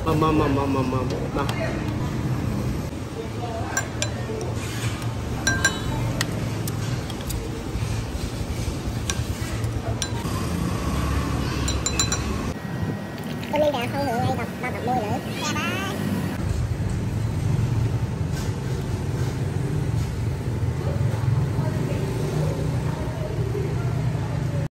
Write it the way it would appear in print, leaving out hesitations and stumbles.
Mầm. Tôi nên đã không hưởng ngay đọc môi nữa.